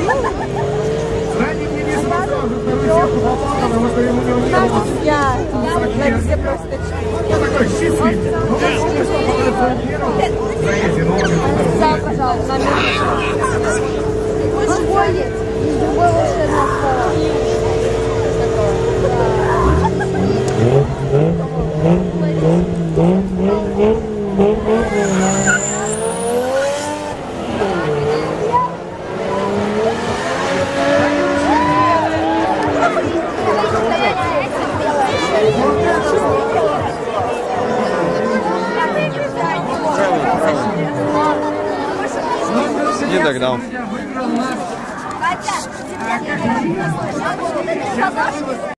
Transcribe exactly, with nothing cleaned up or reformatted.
Я на все просто да, пожалуйста, на выходит из другой волшебной Не догнал.